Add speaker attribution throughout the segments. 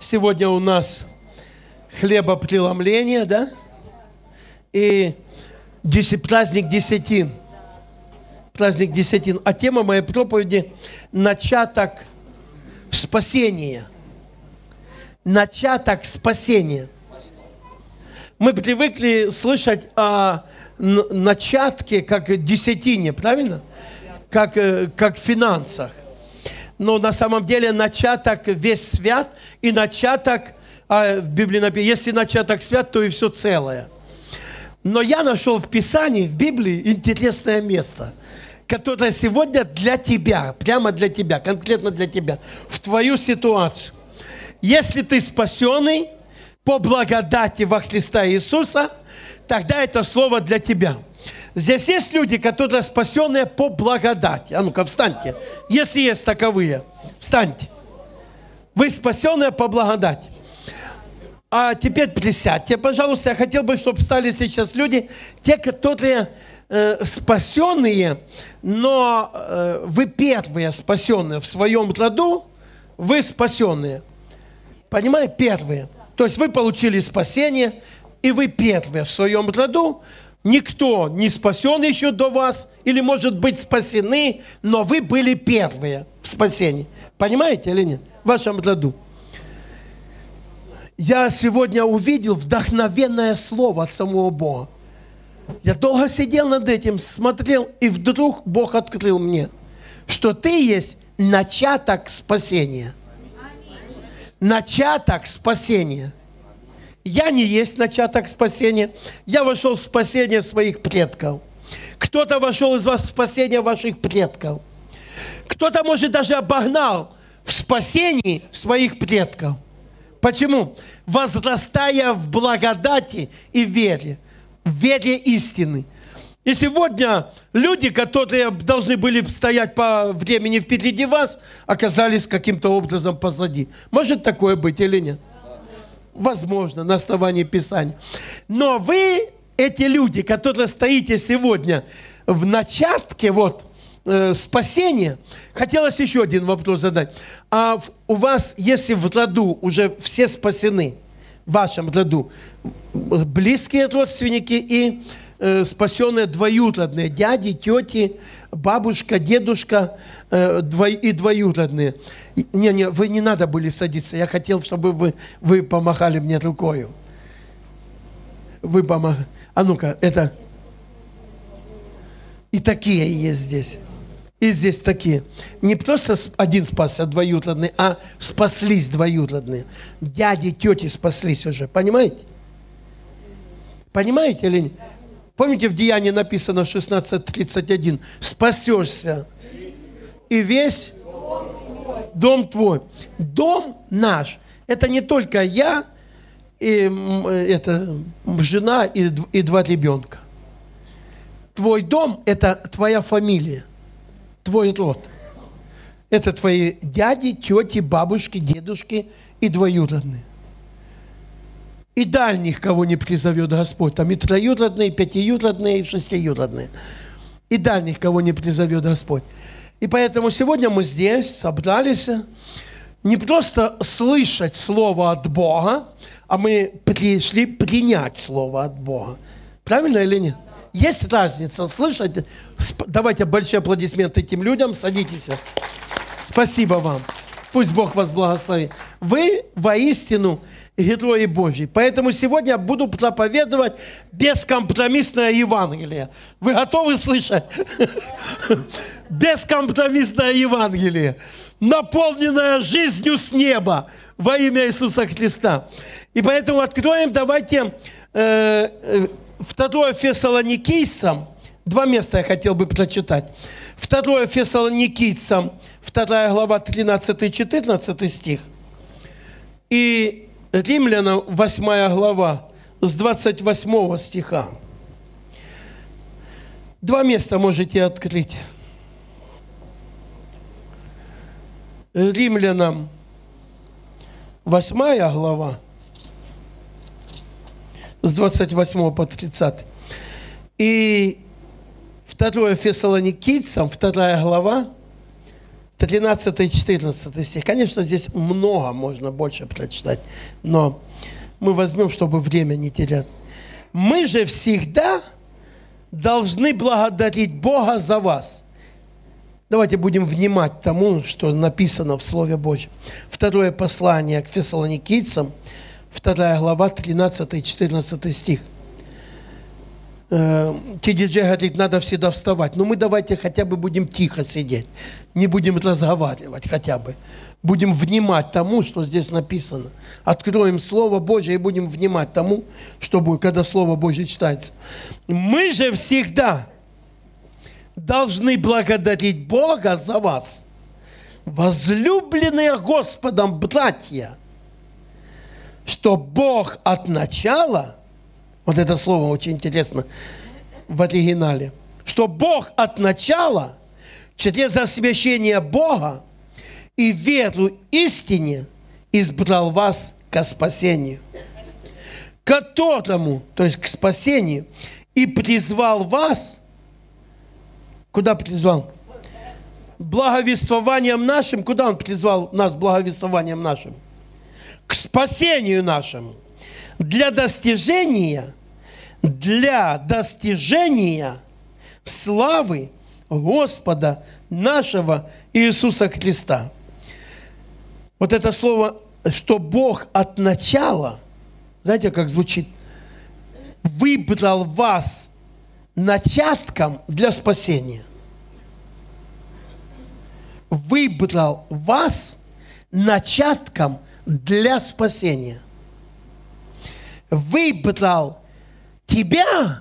Speaker 1: Сегодня у нас хлебопреломление, да? И праздник Десятин. Праздник Десятин. А тема моей проповеди – начаток спасения. Начаток спасения. Мы привыкли слышать о начатке как десятине, правильно? Как в финансах. Но на самом деле начаток весь свят, и начаток, в Библии написано, если начаток свят, то и все целое. Но я нашел в Писании, в Библии, интересное место, которое сегодня для тебя, прямо для тебя, конкретно для тебя, в твою ситуацию. Если ты спасенный по благодати во Христа Иисуса, тогда это слово для тебя. Здесь есть люди, которые спасенные по благодати. А ну-ка, встаньте. Если есть таковые, встаньте. Вы спасенные по благодати. А теперь присядьте, пожалуйста. Я хотел бы, чтобы встали сейчас люди, те, которые спасенные, но вы первые спасенные в своем роду, вы спасенные. Понимаете? Первые. То есть вы получили спасение, и вы первые в своем роду. Никто не спасен еще до вас, или, может быть, спасены, но вы были первые в спасении. Понимаете или нет? В вашем роду. Я сегодня увидел вдохновенное слово от самого Бога. Я долго сидел над этим, смотрел, и вдруг Бог открыл мне, что ты есть начаток спасения. Начаток спасения. Я не есть начаток спасения. Я вошел в спасение своих предков. Кто-то вошел из вас в спасение ваших предков. Кто-то, может, даже обогнал в спасении своих предков. Почему? Возрастая в благодати и вере. В вере истины. И сегодня люди, которые должны были стоять по времени впереди вас, оказались каким-то образом позади. Может такое быть или нет? Возможно, на основании Писания. Но вы, эти люди, которые стоите сегодня в начатке спасения, хотелось еще один вопрос задать. А у вас, если в роду уже все спасены, в вашем роду, близкие родственники и спасенные двоюродные, дяди, тети, бабушка, дедушка и двоюродные. Не, вы не надо были садиться. Я хотел, чтобы вы помахали мне рукою. Вы помахали. А ну-ка, это... И такие есть здесь. И здесь такие. Не просто один спасся, двоюродный, а спаслись двоюродные. Дяди, тети спаслись уже. Понимаете? Понимаете или нет? Помните, в Деянии написано 16:31. Спасешься и весь дом твой. Дом наш. Это не только я, и жена и два ребенка. Твой дом – это твоя фамилия, твой род. Это твои дяди, тети, бабушки, дедушки и двоюродные. И дальних, кого не призовет Господь. Там и троюродные, и пятиюродные, и шестиюродные. И дальних, кого не призовет Господь. И поэтому сегодня мы здесь собрались не просто слышать Слово от Бога, а мы пришли принять Слово от Бога. Правильно или нет? Есть разница слышать. Давайте большие аплодисменты этим людям. Садитесь. Спасибо вам. Пусть Бог вас благословит. Вы воистину герои Божьи. Поэтому сегодня я буду проповедовать бескомпромиссное Евангелие. Вы готовы слышать? Бескомпромиссное Евангелие, наполненное жизнью с неба во имя Иисуса Христа. И поэтому откроем, давайте 2 Фессалоникийцам, 2 места я хотел бы прочитать. 2 Фессалоникийцам, 2 глава, 13-14 стих. И Римлянам, 8 глава, с 28 стиха. 2 места можете открыть. Римлянам, 8 глава, с 28 по 30. И 2 Фессалоникийцам, 2 глава, 13-14 стих. Конечно, здесь много, можно больше прочитать, но мы возьмем, чтобы время не терять. Мы же всегда должны благодарить Бога за вас. Давайте будем внимать тому, что написано в Слове Божьем. Второе послание к фессалоникийцам, 2 глава, 13-14 стих. Кидиджей говорит, надо всегда вставать. Но мы давайте хотя бы будем тихо сидеть. Не будем разговаривать хотя бы. Будем внимать тому, что здесь написано. Откроем Слово Божье и будем внимать тому, что будет, когда Слово Божье читается. Мы же всегда должны благодарить Бога за вас, возлюбленные Господом братья, что Бог от начала, вот это слово очень интересно в оригинале, что Бог от начала через освящение Бога и веру истине избрал вас ко спасению, которому, то есть к спасению, и призвал вас, куда призвал? Благовествованием нашим. Куда Он призвал нас благовествованием нашим? К спасению нашему. Для достижения славы Господа нашего Иисуса Христа. Вот это слово, что Бог от начала, знаете, как звучит? Выбрал вас начатком для спасения. Выбрал вас начатком для спасения. Выбрал тебя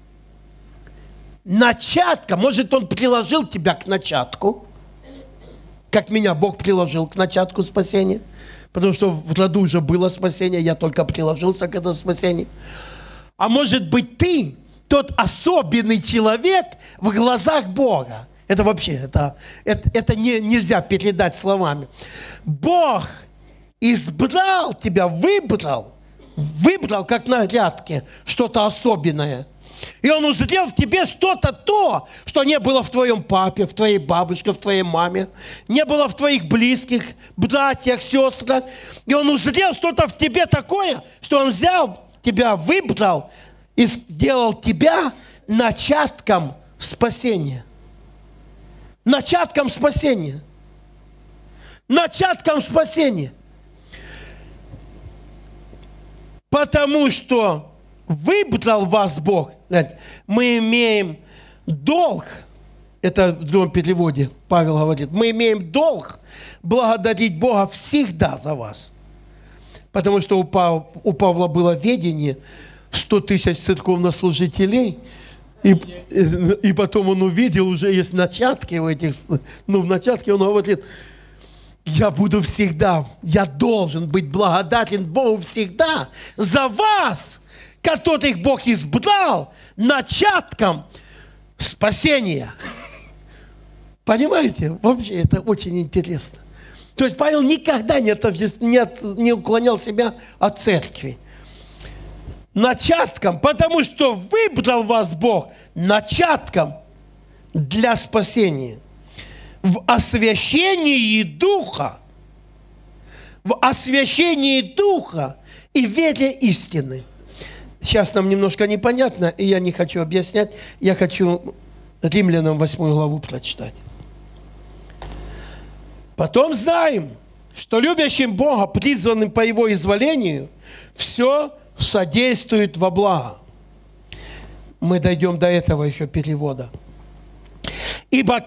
Speaker 1: начатком. Может, Он приложил тебя к начатку, как меня Бог приложил к начатку спасения. Потому что в роду уже было спасение, я только приложился к этому спасению. А может быть, ты тот особенный человек в глазах Бога. Это вообще, это нельзя передать словами. Бог избрал тебя, выбрал как на грядке что-то особенное. И Он узрел в тебе что-то то, что не было в твоем папе, в твоей бабушке, в твоей маме, не было в твоих близких, братьях, сестрах. И Он узрел что-то в тебе такое, что Он взял тебя, выбрал и сделал тебя начатком спасения. Начатком спасения. Начатком спасения. Потому что выбрал вас Бог. Мы имеем долг, это в другом переводе Павел говорит, мы имеем долг благодарить Бога всегда за вас. Потому что у Павла было ведение 100 тысяч церковнослужителей, и потом он увидел, уже есть начатки в этих, в начатке он говорит, я буду всегда, я должен быть благодарен Богу всегда за вас, которых Бог избрал начатком спасения. Понимаете? Вообще это очень интересно. То есть Павел никогда не уклонял себя от церкви. Начатком, потому что выбрал вас Бог начатком для спасения. В освящении Духа и вере истины. Сейчас нам немножко непонятно, и я не хочу объяснять, я хочу Римлянам 8 главу прочитать. Потом знаем, что любящим Бога, призванным по Его изволению, все содействует во благо. Мы дойдем до этого еще перевода. Ибо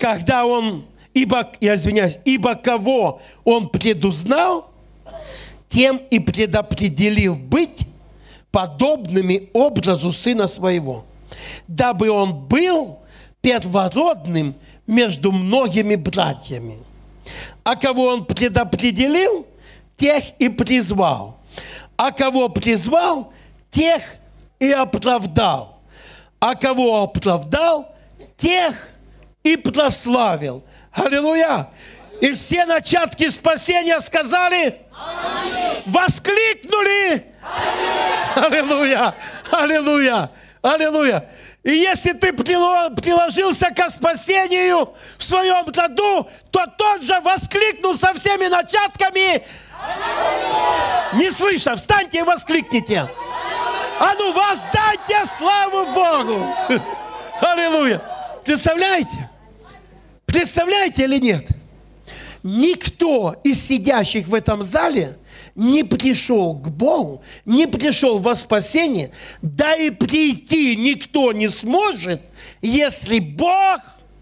Speaker 1: кого Он предузнал, тем и предопределил быть подобными образу Сына Своего, дабы Он был первородным между многими братьями. А кого Он предопределил, тех и призвал. А кого призвал, тех и оправдал. А кого оправдал, тех и прославил. Аллилуйя! И все начатки спасения сказали, аминь. Воскликнули, аминь. Аллилуйя! Аллилуйя! Аллилуйя! И если ты приложился к спасению в своем роду, то тот же воскликнул со всеми начатками. Не слыша, встаньте и воскликните. А ну, воздайте славу Богу. Аллилуйя. Представляете? Представляете или нет? Никто из сидящих в этом зале не пришел к Богу, не пришел во спасение, да и прийти никто не сможет, если Бог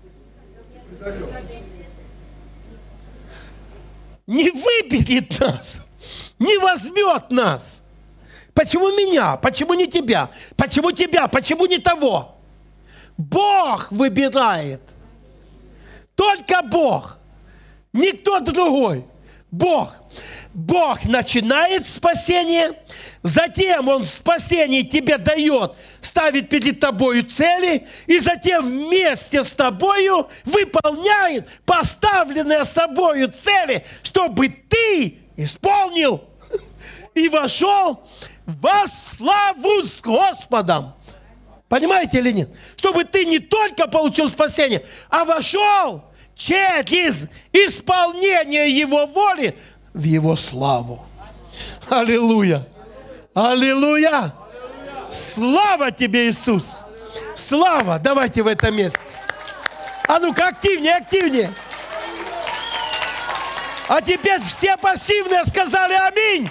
Speaker 1: не выберет нас, не возьмет нас. Почему меня? Почему не тебя? Почему тебя? Почему не того? Бог выбирает. Только Бог. Никто другой. Бог. Бог начинает спасение, затем Он в спасении тебе дает, ставит перед тобою цели, и затем вместе с тобою выполняет поставленные собою цели, чтобы ты исполнил и вошел в славу с Господом. Понимаете или нет? Чтобы ты не только получил спасение, а вошел через исполнение Его воли в Его славу. Аллилуйя! Аллилуйя! Слава тебе, Иисус! Слава! Давайте в это место. А ну-ка, активнее, активнее. А теперь все пассивные сказали аминь.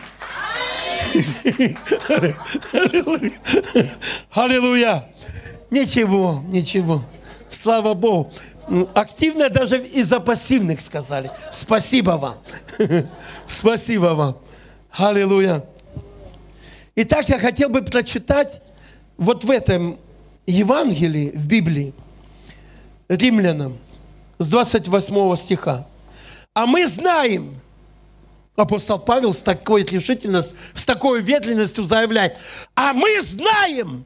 Speaker 1: Аллилуйя! Ничего, ничего. Слава Богу. Активно даже из-за пассивных сказали. Спасибо вам. Спасибо вам. Аллилуйя. Итак, я хотел бы прочитать вот в этом Евангелии, в Библии, Римлянам, с 28 стиха. А мы знаем, апостол Павел с такой решительностью, с такой уверенностью заявляет, а мы знаем.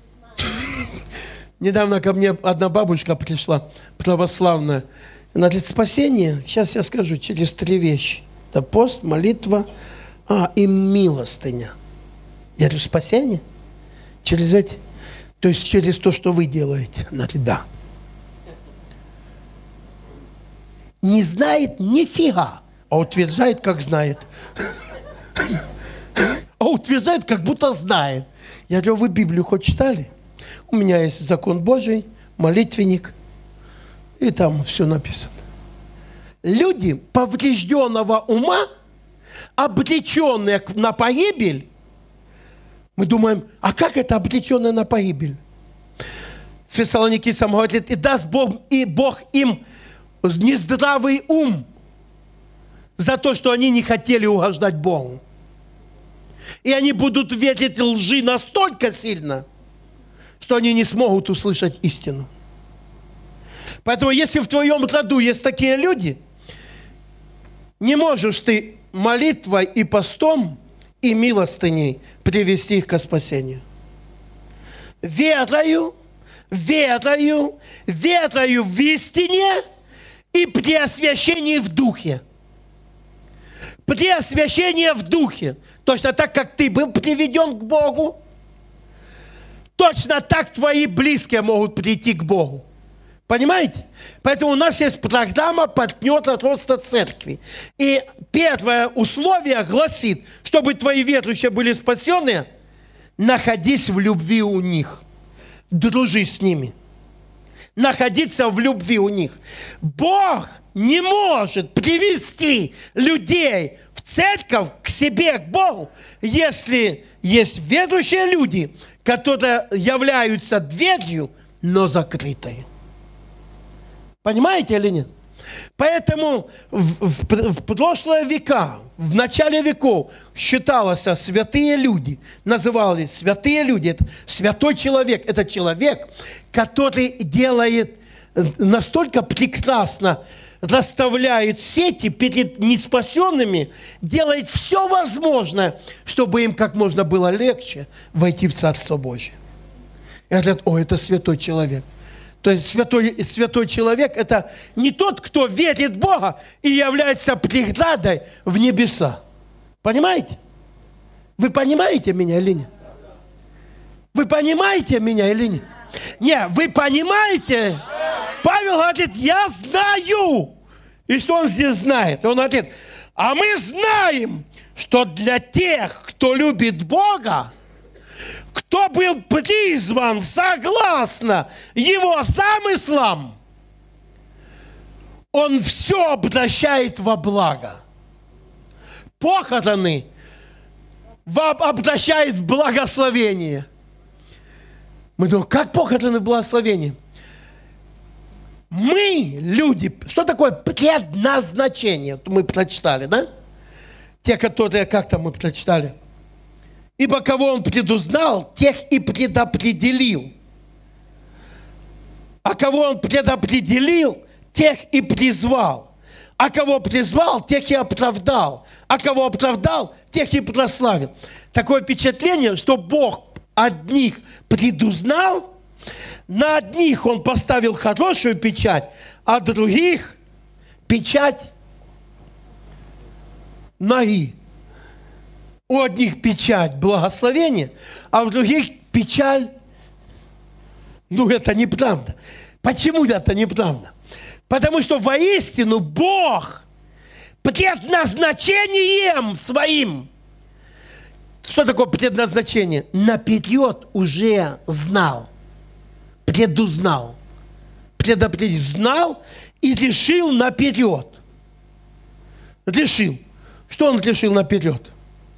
Speaker 1: Недавно ко мне одна бабушка пришла, православная. Она говорит, спасение, сейчас я скажу, через 3 вещи. Это пост, молитва, и милостыня. Я говорю, спасение? Через эти? То есть через то, что вы делаете? Она говорит, да. Не знает нифига, а утверждает, как знает. А утверждает, как будто знает. Я говорю, вы Библию хоть читали? У меня есть закон Божий, молитвенник, и там все написано. Люди поврежденного ума, обреченные на погибель, мы думаем, а как это обреченные на погибель? Фессалоникийцам говорит, и даст Бог им нездравый ум за то, что они не хотели угождать Богу. И они будут верить лжи настолько сильно, что они не смогут услышать истину. Поэтому, если в твоем роду есть такие люди, не можешь ты молитвой и постом и милостыней привести их к спасению. Верою в истине и при освящении в духе. При освящении в духе. Точно так, как ты был приведен к Богу, точно так твои близкие могут прийти к Богу. Понимаете? Поэтому у нас есть программа партнера роста церкви. И первое условие гласит, чтобы твои верующие были спасенные, находись в любви у них. Дружи с ними. Находиться в любви у них. Бог не может привести людей в церковь к себе, к Богу, если есть верующие люди, которые являются дверью, но закрытой. Понимаете или нет? Поэтому в прошлые века, в начале веков считалось, святые люди, назывались святые люди, это святой человек, это человек, который делает настолько прекрасно, расставляет сети перед неспасенными, делает все возможное, чтобы им как можно было легче войти в Царство Божие. И говорят, о, это святой человек. То есть святой человек – это не тот, кто верит в Бога и является преградой в небеса. Понимаете? Вы понимаете меня или нет? Вы понимаете меня или нет? Не, вы понимаете? Павел говорит, я знаю. И что он здесь знает? Он говорит, а мы знаем, что для тех, кто любит Бога, кто был призван согласно Его замыслам, Он все обращает во благо. Похороны обращает в благословение. Мы думаем, как похороны в благословение? Мы, люди, что такое предназначение? Мы прочитали, да? Те, которые как-то мы прочитали. Ибо кого Он предузнал, тех и предопределил. А кого Он предопределил, тех и призвал. А кого призвал, тех и оправдал. А кого оправдал, тех и прославил. Такое впечатление, что Бог одних предузнал, на одних Он поставил хорошую печать, а других печать ноги. У одних печать благословения, а у других печаль. Ну, это неправда. Почему это неправда? Потому что воистину Бог предназначением своим. Что такое предназначение? Наперед уже знал. Предузнал. Предопределил. Знал и решил наперед. Решил. Что Он решил наперед?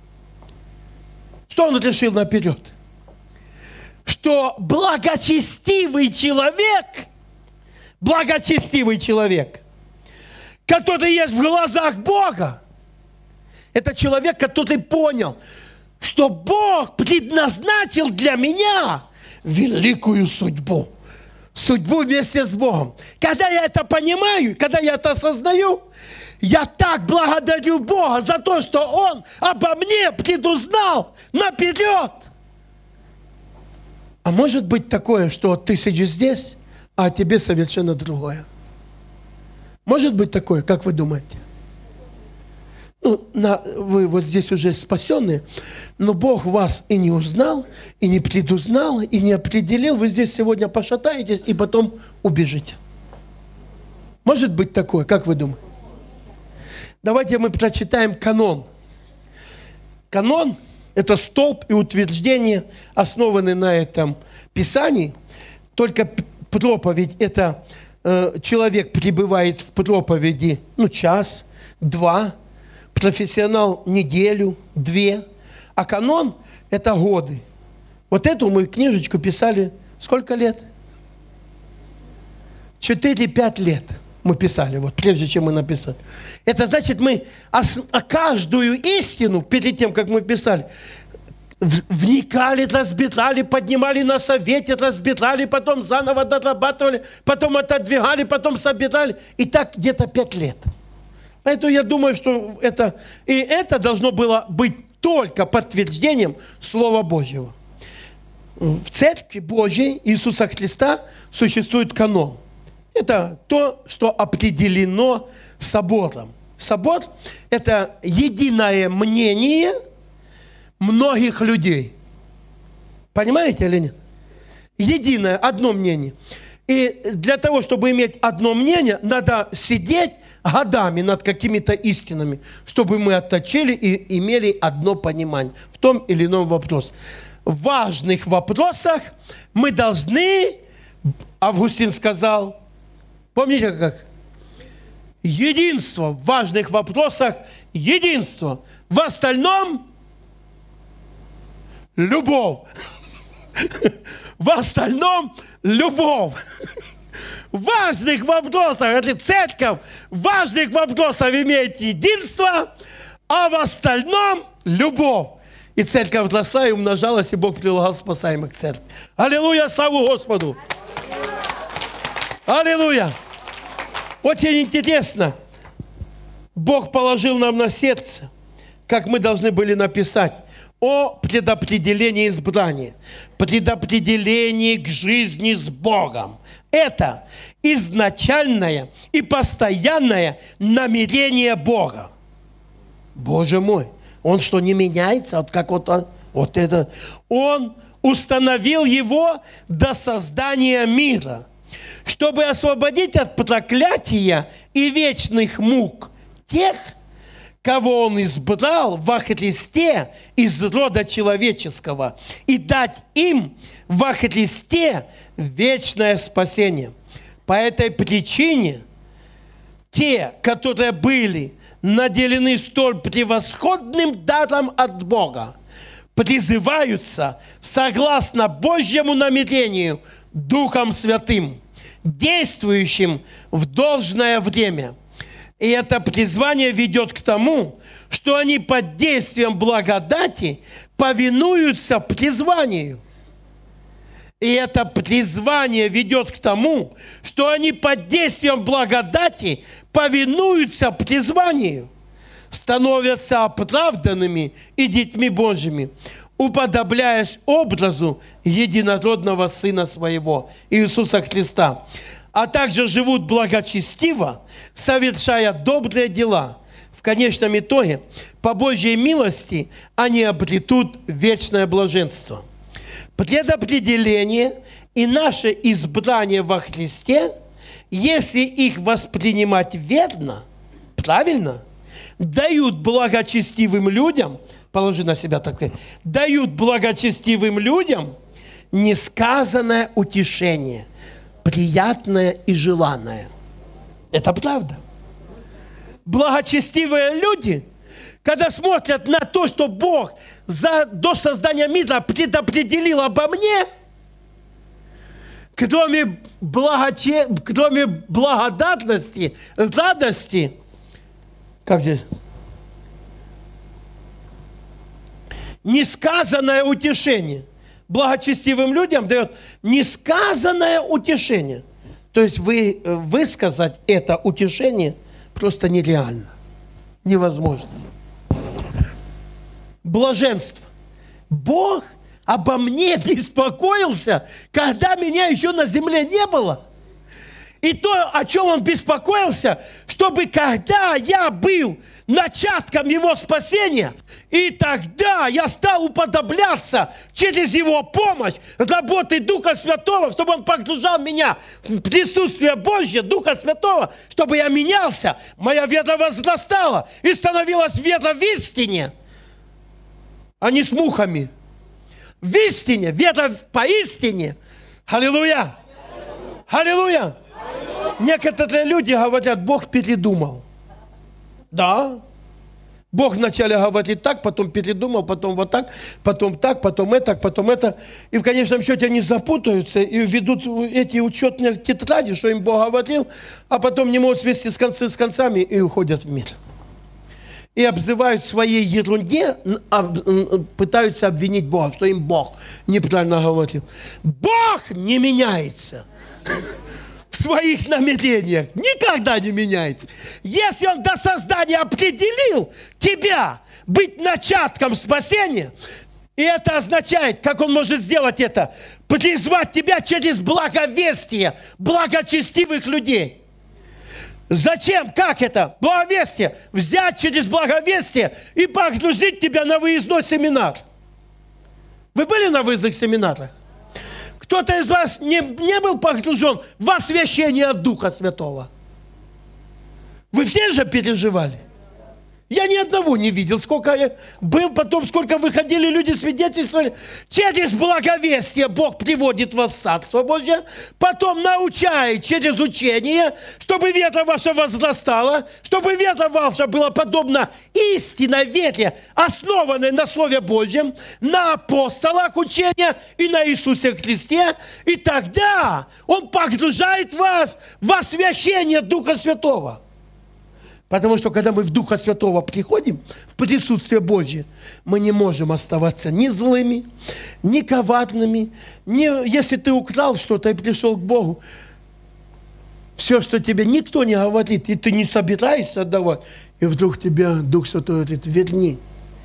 Speaker 1: Что Он решил наперед? Что благочестивый человек, который есть в глазах Бога, это человек, который понял, что Бог предназначил для меня великую судьбу. Судьбу вместе с Богом. Когда я это понимаю, когда я это осознаю, я так благодарю Бога за то, что Он обо мне предузнал наперед. А может быть такое, что ты сидишь здесь, а о тебе совершенно другое? Может быть такое, как вы думаете? Ну, вы вот здесь уже спасенные, но Бог вас и не узнал, и не предузнал, и не определил. Вы здесь сегодня пошатаетесь и потом убежите. Может быть такое, как вы думаете? Давайте мы прочитаем канон. Канон – это столб и утверждение, основанные на этом Писании. Только проповедь – это человек пребывает в проповеди, час, два, профессионал неделю, две, а канон – это годы. Вот эту мы книжечку писали сколько лет? 4-5 лет мы писали, вот прежде чем мы написали. Это значит, мы каждую истину, перед тем, как мы писали, вникали, разбирали, поднимали на совете, разбирали, потом заново дорабатывали, потом отодвигали, потом собирали. И так где-то 5 лет. Поэтому я думаю, что это должно было быть только подтверждением Слова Божьего. В Церкви Божьей Иисуса Христа существует канон. Это то, что определено собором. Собор – это единое мнение многих людей. Понимаете или нет? Единое, одно мнение. И для того, чтобы иметь одно мнение, надо сидеть годами над какими-то истинами, чтобы мы отточили и имели одно понимание в том или ином вопросе. В важных вопросах мы должны, Августин сказал, помните как? Единство в важных вопросах, единство. В остальном любовь. В остальном любовь. В важных вопросах, это церковь, в важных вопросах имеет единство, а в остальном любовь. И церковь росла и умножалась, и Бог прилагал спасаемых к церкви. Аллилуйя, славу Господу! Аллилуйя! Очень интересно. Бог положил нам на сердце, как мы должны были написать, о предопределении избрания, предопределении к жизни с Богом. Это изначальное и постоянное намерение Бога. Боже мой, Он что, не меняется? Вот как вот это. Он установил его до создания мира, чтобы освободить от проклятия и вечных мук тех, кого Он избрал во Христе из рода человеческого, и дать им во Христе вечное спасение. По этой причине те, которые были наделены столь превосходным даром от Бога, призываются согласно Божьему намерению Духом Святым, действующим в должное время. И это призвание ведет к тому, что они под действием благодати повинуются призванию. И это призвание ведет к тому, что они под действием благодати повинуются призванию, становятся оправданными и детьми Божьими, уподобляясь образу единородного Сына Своего, Иисуса Христа, а также живут благочестиво, совершая добрые дела. В конечном итоге, по Божьей милости, они обретут вечное блаженство. Предопределение и наше избрание во Христе, если их воспринимать верно, правильно, дают благочестивым людям, положи на себя такое, дают благочестивым людям несказанное утешение, приятное и желанное. Это правда. Благочестивые люди, когда смотрят на то, что Бог до создания мира предопределил обо мне, кроме благодарности, радости, как здесь? Несказанное утешение. Благочестивым людям дает несказанное утешение. То есть высказать это утешение просто нереально. Невозможно. Блаженство. Бог обо мне беспокоился, когда меня еще на земле не было. И то, о чем Он беспокоился, чтобы когда я был начатком Его спасения, и тогда я стал уподобляться через Его помощь, работы Духа Святого, чтобы Он погружал меня в присутствие Божье, Духа Святого, чтобы я менялся, моя вера возрастала и становилась вера в истине, а не с мухами. В истине, вера поистине. Аллилуйя! Аллилуйя! Некоторые люди говорят, Бог передумал. Да. Бог вначале говорит так, потом передумал, потом вот так, потом это, потом это. И в конечном счете они запутаются и ведут эти учетные тетради, что им Бог говорил, а потом не могут свести с концами и уходят в мир. И обзывают в своей ерунде, пытаются обвинить Бога, что им Бог неправильно говорил. Бог не меняется в своих намерениях, никогда не меняется. Если Он до создания определил тебя быть начатком спасения, и это означает, как Он может сделать это, призвать тебя через благовестие благочестивых людей. Зачем? Как это? Благовестие. Взять через благовестие и погрузить тебя на выездной семинар. Вы были на выездных семинарах? Кто-то из вас не был погружен в освящение от Духа Святого? Вы все же переживали? Я ни одного не видел. Сколько я был, потом сколько выходили люди, свидетельствовали. Через благовестие Бог приводит вас в Царство Божье, потом научает через учение, чтобы вера ваша возрастала, чтобы вера ваша была подобна истинной вере, основанной на Слове Божьем, на апостолах учения и на Иисусе Христе. И тогда Он погружает вас в освящение Духа Святого. Потому что, когда мы в Духа Святого приходим, в присутствие Божье, мы не можем оставаться ни злыми, ни коварными. Если ты украл что-то и пришел к Богу, все, что тебе никто не говорит, и ты не собираешься отдавать, и вдруг тебе Дух Святой говорит, верни,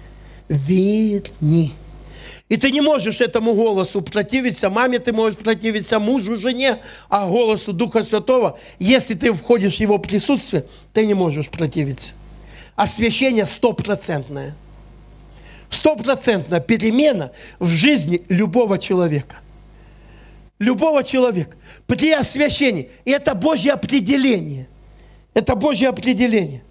Speaker 1: верни. И ты не можешь этому голосу противиться, маме ты можешь противиться, мужу, жене, а голосу Духа Святого, если ты входишь в Его присутствие, ты не можешь противиться. Освящение 100%. стопроцентная перемена в жизни любого человека. Любого человека. При освящении. И это Божье определение. Это Божье определение.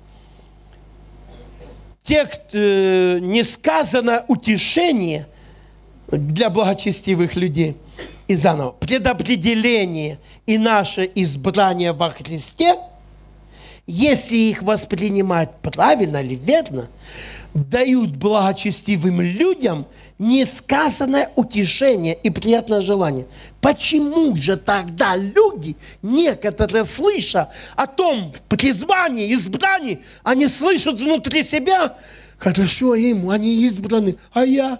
Speaker 1: Не сказано утешение для благочестивых людей. И заново. Предопределение и наше избрание во Христе, если их воспринимать правильно или верно, дают благочестивым людям несказанное утешение и приятное желание. Почему же тогда люди, некоторые, слыша о том призвании, избрании, они слышат внутри себя: хорошо им, они избраны, а я.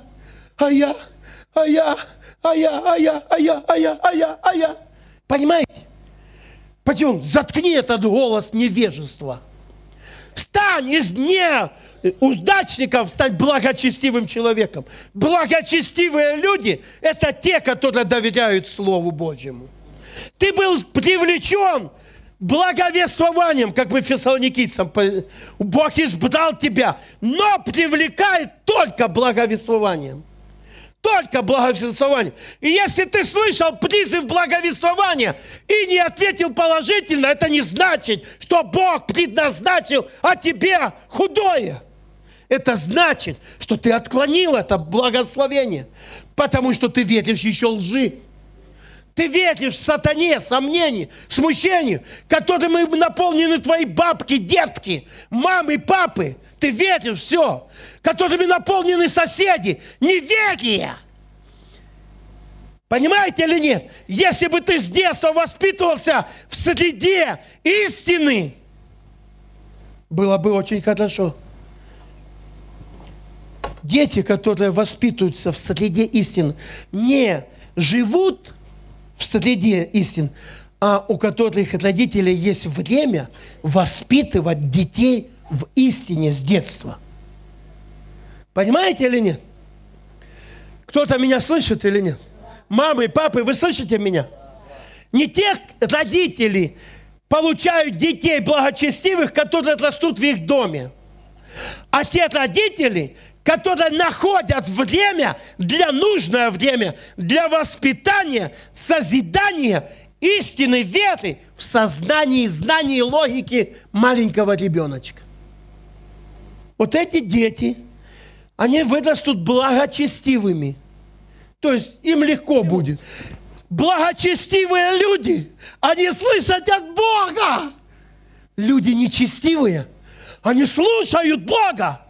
Speaker 1: Понимаете? Почему? Заткни этот голос невежества. Стань из неудачников, стань благочестивым человеком. Благочестивые люди – это те, которые доверяют Слову Божьему. Ты был привлечен благовествованием, как бы фессалоникийцам. Бог избрал тебя, но привлекает только благовествованием. Только благовествование. И если ты слышал призыв благовествования и не ответил положительно, это не значит, что Бог предназначил о тебе худое. Это значит, что ты отклонил это благословение, потому что ты веришь еще лжи. Ты веришь сатане, сомнению, смущению, которыми наполнены твои бабки, детки, мамы, папы. Ты веришь все, которыми наполнены соседи. Неверие. Понимаете или нет? Если бы ты с детства воспитывался в среде истины, было бы очень хорошо. Дети, которые воспитываются в среде истины, не живут в среде истин, а у которых родителей есть время воспитывать детей в истине с детства. Понимаете или нет? Кто-то меня слышит или нет? Мамы, папы, вы слышите меня? Не те родители получают детей благочестивых, которые растут в их доме, а те родители, которые находят время, нужное время, для воспитания, созидания истины, веры в сознании, знании и логике маленького ребеночка. Вот эти дети, они вырастут благочестивыми. То есть им легко будет. Благочестивые люди, они слышат от Бога. Люди нечестивые, они слушают Бога,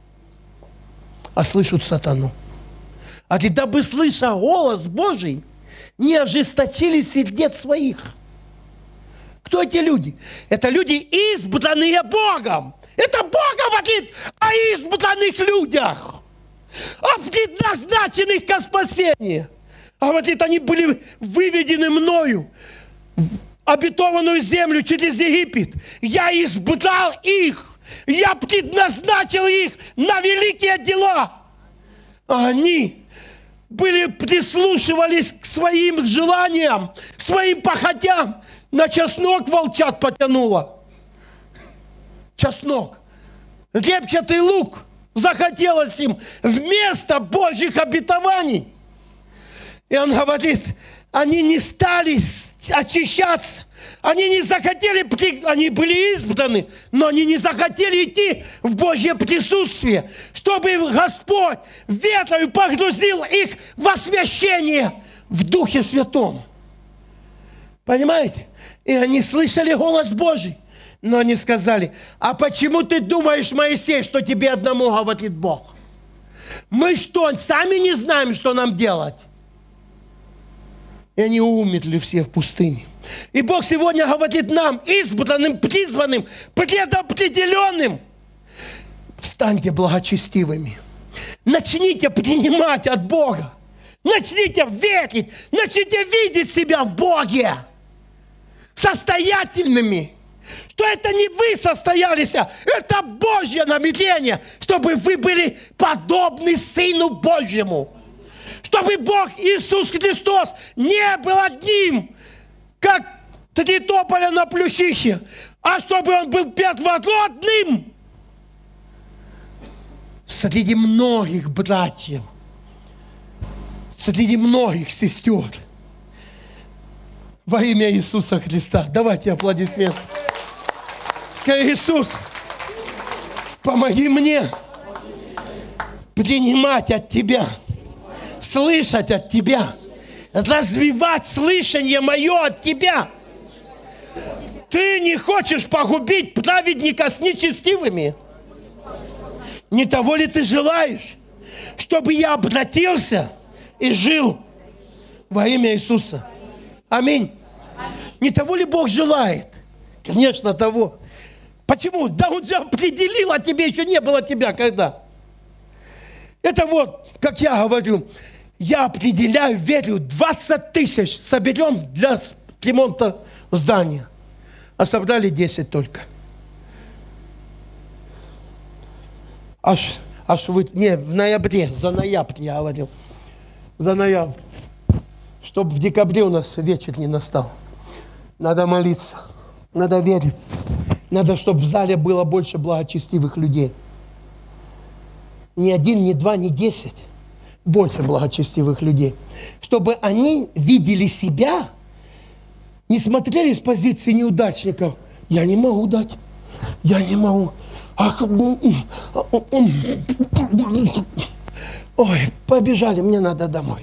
Speaker 1: а слышат сатану. А ты, дабы, слыша голос Божий, не ожесточили сердец своих. Кто эти люди? Это люди, избранные Богом. Это Бог говорит о избранных людях, о предназначенных ко спасению. А говорит, они были выведены мною в обетованную землю через Египет. Я избрал их. Я предназначил их на великие дела. А они прислушивались к своим желаниям, к своим похотям. На чеснок волчат потянуло. Чеснок. Репчатый лук. Захотелось им вместо Божьих обетований. И он говорит, они не стали очищаться. Они не захотели, они были избраны, но они не захотели идти в Божье присутствие, чтобы Господь ветром погрузил их в освящение в Духе Святом. Понимаете? И они слышали голос Божий, но они сказали, а почему ты думаешь, Моисей, что тебе одному говорит Бог? Мы что, сами не знаем, что нам делать? И они умерли все в пустыне. И Бог сегодня говорит нам, избранным, призванным, предопределенным, станьте благочестивыми. Начните принимать от Бога. Начните верить. Начните видеть себя в Боге. Состоятельными. Что это не вы состоялись, это Божье намерение, чтобы вы были подобны Сыну Божьему. Чтобы Бог Иисус Христос не был одним, как 3 тополя на плющихе, а чтобы Он был первородным. среди многих братьев, среди многих сестер. Во имя Иисуса Христа. Давайте аплодисменты. Скажи: Иисус, помоги мне принимать от Тебя, слышать от Тебя, развивать слышание мое от Тебя. Ты не хочешь погубить праведника с нечестивыми? Не того ли ты желаешь, чтобы я обратился и жил во имя Иисуса? Аминь. Не того ли Бог желает? Конечно, того. Почему? Да Он же определил, а тебе еще не было тебя когда. Это вот, как я говорю, я определяю, верю, 20 тысяч соберем для ремонта здания. А собрали 10 только. Аж вы, не, в ноябре, за ноябрь я говорил. За ноябрь. Чтобы в декабре у нас вечер не настал. Надо молиться, надо верить. Надо, чтобы в зале было больше благочестивых людей. Не 1, не 2, не 10. Больше благочестивых людей. Чтобы они видели себя, не смотрели с позиции неудачников. Я не могу дать. Я не могу. Ой, побежали, мне надо домой.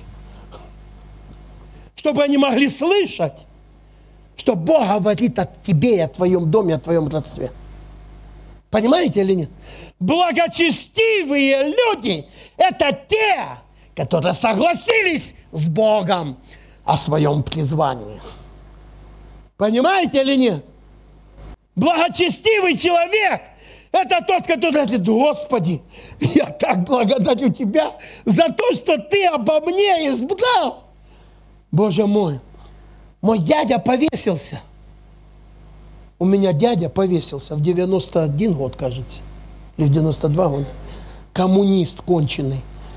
Speaker 1: Чтобы они могли слышать, что Бог говорит о тебе и о твоем доме, о твоем родстве. Понимаете или нет? Благочестивые люди – это те, которые согласились с Богом о своем призвании. Понимаете или нет? Благочестивый человек – это тот, который говорит: Господи, я так благодарю Тебя за то, что Ты обо мне избрал. Боже мой, мой дядя повесился. У меня дядя повесился в 91 год, кажется, или в 92 года. Коммунист конченый.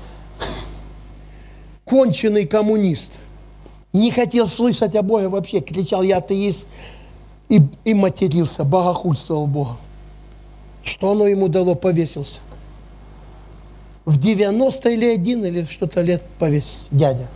Speaker 1: Конченый коммунист. Не хотел слышать о Боге вообще. Кричал: я атеист. И матерился, богохульствовал Бога. Что оно ему дало? Повесился. В 90 или 1 или что-то лет повесился дядя.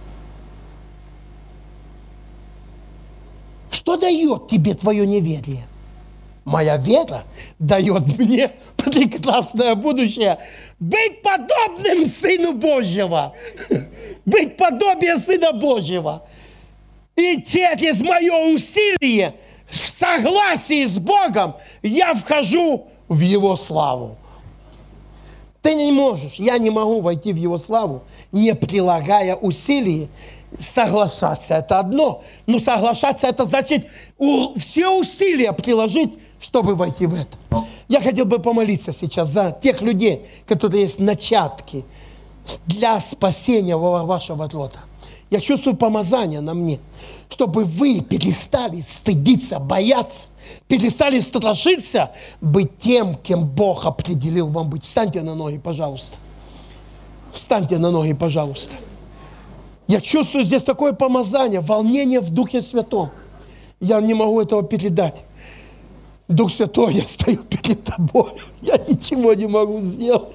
Speaker 1: Что дает тебе твое неверие? Моя вера дает мне прекрасное будущее. Быть подобным Сыну Божьего. Быть подобием Сына Божьего. И через мое усилие, в согласии с Богом, я вхожу в Его славу. Ты не можешь, я не могу войти в Его славу, не прилагая усилий. Соглашаться – это одно, но соглашаться – это значит все усилия приложить, чтобы войти в это. Я хотел бы помолиться сейчас за тех людей, которые есть начатки для спасения вашего рода. Я чувствую помазание на мне, чтобы вы перестали стыдиться, бояться, перестали страшиться быть тем, кем Бог определил вам быть. Встаньте на ноги, пожалуйста. Встаньте на ноги, пожалуйста. Я чувствую здесь такое помазание, волнение в Духе Святом. Я не могу этого передать. Дух Святой, я стою перед тобой. Я ничего не могу сделать.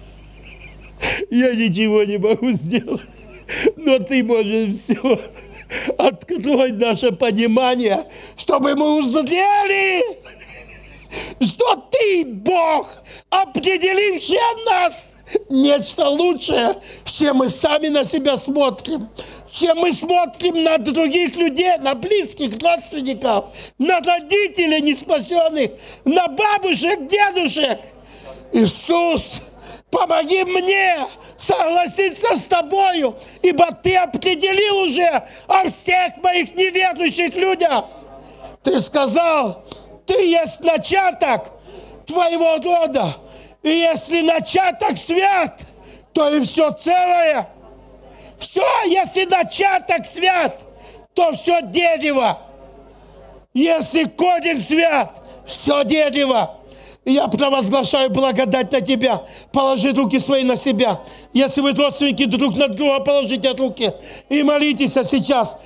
Speaker 1: Я ничего не могу сделать. Но ты можешь все. Открой наше понимание, чтобы мы узрели, что ты, Бог, определивший нас, нечто лучшее, чем мы сами на себя смотрим, чем мы смотрим на других людей, на близких родственников, на родителей неспасенных, на бабушек, дедушек. Иисус, помоги мне согласиться с Тобою, ибо Ты определил уже о всех моих неверующих людях. Ты сказал, Ты есть начаток Твоего рода. И если начаток свят, то и все целое. Все, если начаток свят, то все дерево. Если корень свят, все дерево. И я провозглашаю благодать на тебя. Положи руки свои на себя. Если вы родственники, друг на друга положите руки. И молитесь сейчас.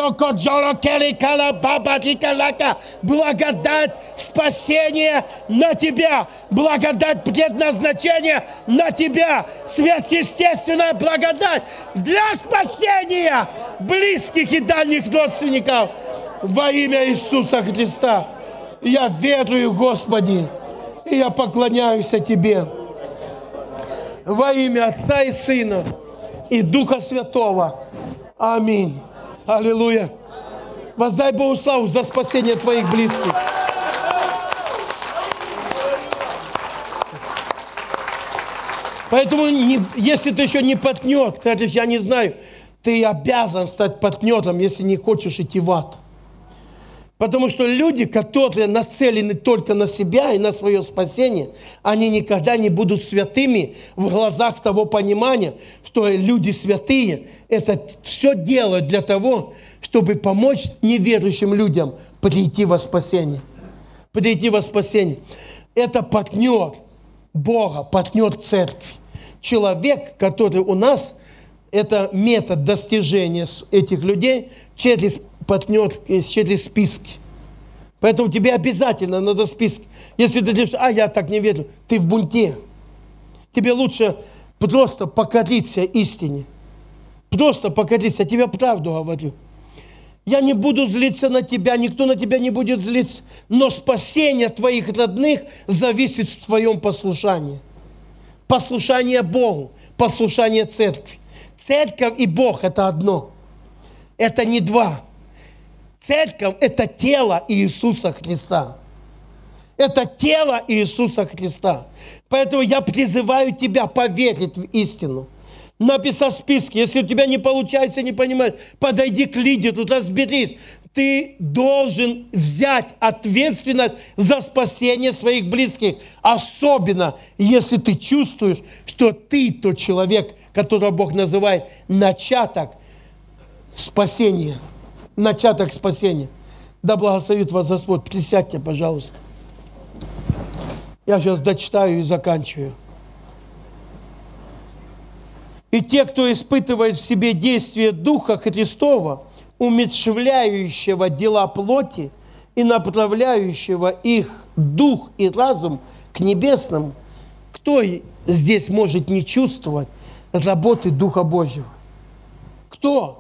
Speaker 1: Благодать спасения на тебя. Благодать предназначения на тебя. Сверхъестественная благодать для спасения близких и дальних родственников. Во имя Иисуса Христа. Я верую, Господи. И я поклоняюсь Тебе во имя Отца и Сына и Духа Святого. Аминь. Аллилуйя. Воздай Богу славу за спасение Твоих близких. Поэтому, если ты еще не партнер, ты говоришь, я не знаю, ты обязан стать партнером, если не хочешь идти в ад. Потому что люди, которые нацелены только на себя и на свое спасение, они никогда не будут святыми в глазах того понимания, что люди святые, это все делают для того, чтобы помочь неверующим людям прийти во спасение. Прийти во спасение. Это партнер Бога, партнер церкви. Человек, который у нас, это метод достижения этих людей через партнер, через списки. Поэтому тебе обязательно надо списки. Если ты говоришь, я так не верю, ты в бунте. Тебе лучше просто покориться истине. Просто покориться. Я тебе правду говорю. Я не буду злиться на тебя, никто на тебя не будет злиться. Но спасение твоих родных зависит в твоем послушании. Послушание Богу, послушание церкви. Церковь и Бог – это одно. Это не два. Церковь – это тело Иисуса Христа. Это тело Иисуса Христа. Поэтому я призываю тебя поверить в истину. Написать списки. Если у тебя не получается, не понимаешь, подойди к лидеру, разберись. Ты должен взять ответственность за спасение своих близких. Особенно, если ты чувствуешь, что ты тот человек, которого Бог называет начаток спасения. Начаток спасения. Да благословит вас Господь. Присядьте, пожалуйста. Я сейчас дочитаю и заканчиваю. И те, кто испытывает в себе действие Духа Христова, умерщвляющего дела плоти и направляющего их дух и разум к небесному, кто здесь может не чувствовать работы Духа Божьего? Кто?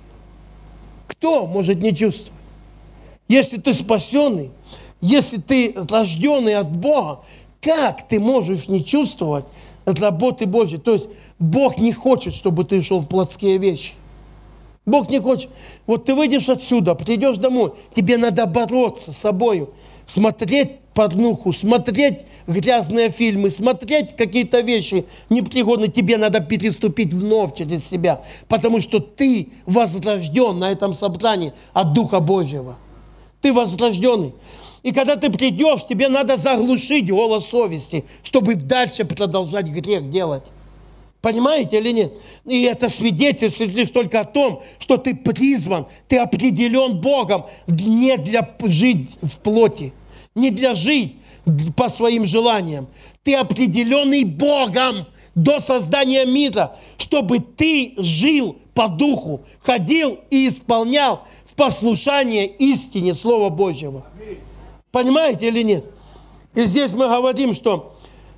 Speaker 1: Кто может не чувствовать? Если ты спасенный, если ты рожденный от Бога, как ты можешь не чувствовать работы Божьей? То есть Бог не хочет, чтобы ты шел в плотские вещи. Бог не хочет. Вот ты выйдешь отсюда, придешь домой, тебе надо бороться с собой, смотреть порнуху, смотреть грязные фильмы, смотреть какие-то вещи непригодные, тебе надо переступить вновь через себя, потому что ты возрожден на этом собрании от Духа Божьего. Ты возрожденный. И когда ты придешь, тебе надо заглушить голос совести, чтобы дальше продолжать грех делать. Понимаете или нет? И это свидетельствует лишь только о том, что ты призван, ты определен Богом не для жить в плоти, не для жить по своим желаниям. Ты определенный Богом до создания мира, чтобы ты жил по духу, ходил и исполнял в послушание истине Слова Божьего. Понимаете или нет? И здесь мы говорим, что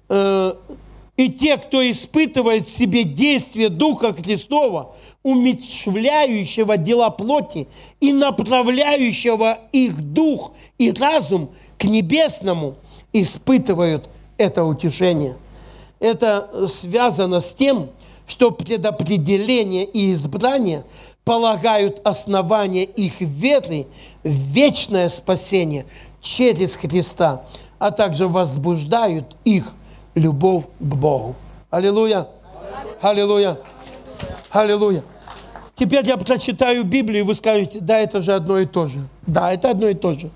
Speaker 1: и те, кто испытывает в себе действие Духа Христова, умерщвляющего дела плоти и направляющего их дух и разум к небесному, испытывают это утешение. Это связано с тем, что предопределение и избрание полагают основание их веры в вечное спасение через Христа, а также возбуждают их любовь к Богу. Аллилуйя! Аллилуйя! Аллилуйя! Теперь я прочитаю Библию, и вы скажете, да, это же одно и то же. Да, это одно и то же.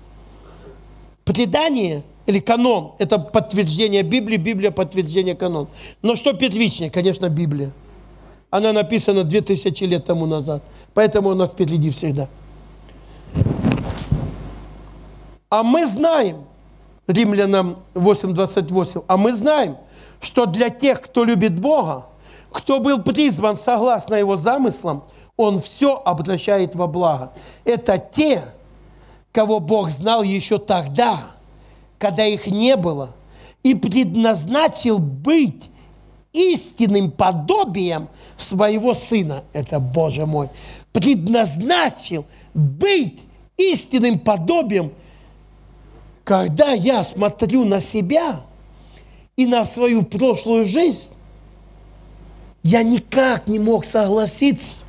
Speaker 1: Предание или канон – это подтверждение Библии, Библия – подтверждение канона. Но что первичнее? Конечно, Библия. Она написана 2000 лет тому назад, поэтому она впереди всегда. А мы знаем Римлянам 8:28. А мы знаем, что для тех, кто любит Бога, кто был призван согласно Его замыслам, Он все обращает во благо. Это те, кого Бог знал еще тогда, когда их не было, и предназначил быть истинным подобием своего Сына. Это, Боже мой, предназначил быть истинным подобием. Когда я смотрю на себя и на свою прошлую жизнь, я никак не мог согласиться,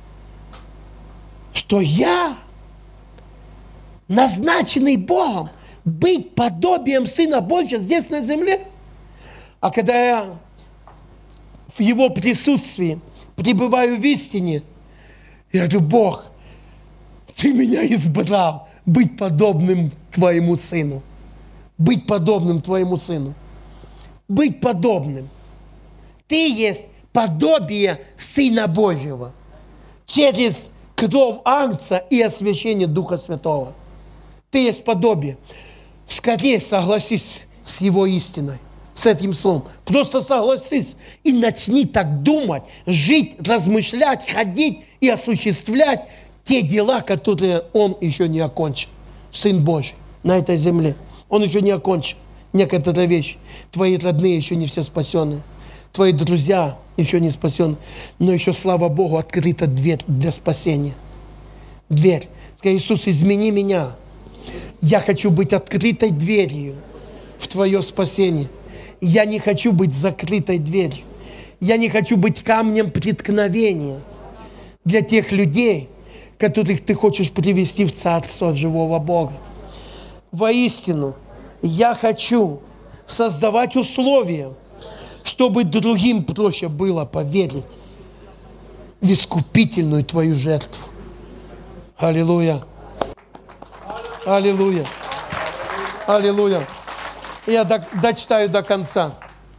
Speaker 1: что я, назначенный Богом, быть подобием Сына Божьего здесь на земле. А когда я в Его присутствии пребываю в истине, я говорю: Бог, Ты меня избрал быть подобным Твоему Сыну. Быть подобным Твоему Сыну. Быть подобным. Ты есть подобие Сына Божьего через кровь Агнца и освящение Духа Святого. Ты есть подобие. Скорее согласись с Его истиной, с этим словом. Просто согласись и начни так думать, жить, размышлять, ходить и осуществлять те дела, которые Он еще не окончил. Сын Божий на этой земле. Он еще не окончил некоторые вещи. Твои родные еще не все спасены. Твои друзья еще не спасены. Но еще, слава Богу, открыта дверь для спасения. Дверь. Скажи: Иисус, измени меня. Я хочу быть открытой дверью в Твое спасение. Я не хочу быть закрытой дверью. Я не хочу быть камнем преткновения для тех людей, которых Ты хочешь привести в Царство живого Бога. Воистину, я хочу создавать условия, чтобы другим проще было поверить в искупительную Твою жертву. Аллилуйя! Аллилуйя! Аллилуйя! Я дочитаю до конца.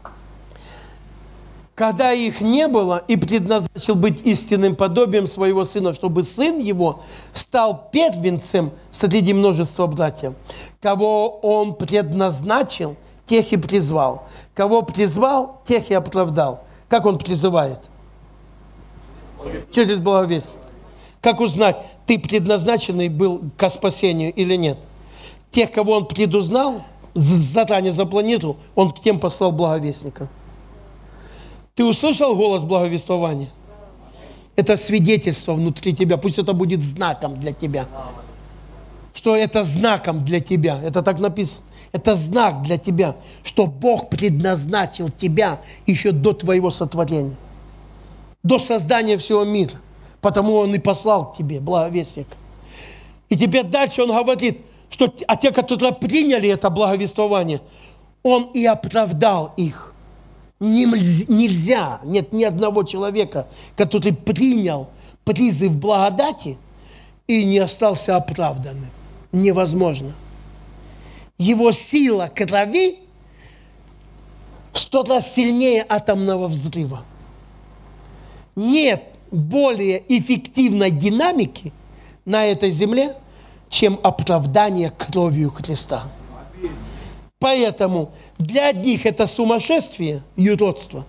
Speaker 1: Когда их не было, и предназначил быть истинным подобием своего Сына, чтобы Сын Его стал первенцем среди множества братьев. Кого Он предназначил, тех и призвал. Кого призвал, тех и оправдал. Как Он призывает? Через благовестие. Как узнать, ты предназначенный был ко спасению или нет? Тех, кого Он предузнал, заранее запланировал, Он к тем послал благовестника. Ты услышал голос благовествования? Это свидетельство внутри тебя. Пусть это будет знаком для тебя. Что это знаком для тебя. Это так написано. Это знак для тебя, что Бог предназначил тебя еще до твоего сотворения. До создания всего мира. Потому Он и послал к тебе благовестник. И теперь дальше Он говорит, что те, которые приняли это благовествование, Он и оправдал их. Нельзя, нет ни одного человека, который принял призыв благодати и не остался оправданным. Невозможно. Его сила крови в 100 раз сильнее атомного взрыва. Нет более эффективной динамики на этой земле, чем оправдание кровью Христа. Поэтому для одних это сумасшествие, юродство.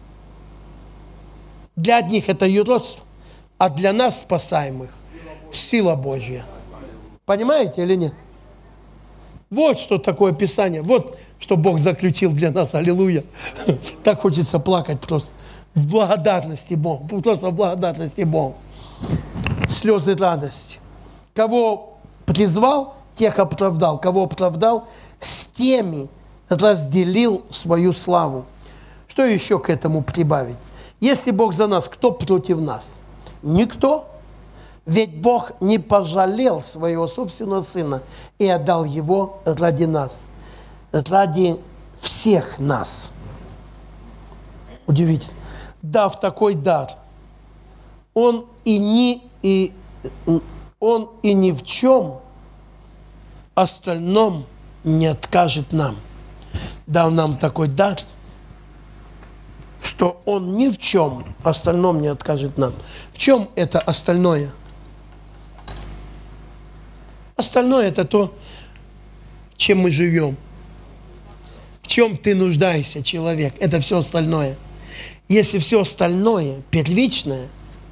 Speaker 1: Для одних это юродство, а для нас, спасаемых, сила Божья. Понимаете или нет? Вот что такое Писание. Вот что Бог заключил для нас. Аллилуйя. Так хочется плакать просто. В благодарности Богу. Просто в благодарности Богу. Слезы радости. Кого призвал, тех оправдал. Кого оправдал, с теми разделил свою славу. Что еще к этому прибавить? Если Бог за нас, кто против нас? Никто. Ведь Бог не пожалел своего собственного Сына и отдал Его ради нас. Ради всех нас. Удивительно. Дав такой дар, Он и ни в чем остальном не откажет нам. Дал нам такой дар, что Он ни в чем остальном не откажет нам. В чем это остальное? Остальное это то, чем мы живем. В чем ты нуждаешься, человек? Это все остальное. Если все остальное первичное,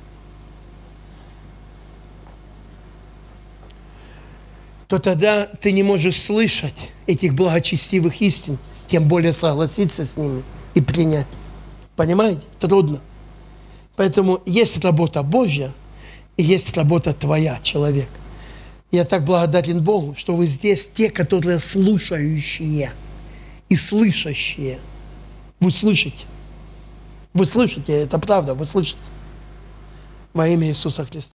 Speaker 1: то тогда ты не можешь слышать этих благочестивых истин, тем более согласиться с ними и принять. Понимаете? Трудно. Поэтому есть работа Божья и есть работа твоя, человек. Я так благодарен Богу, что вы здесь те, которые слушающие и слышащие. Вы слышите. Вы слышите, это правда, вы слышите. Во имя Иисуса Христа.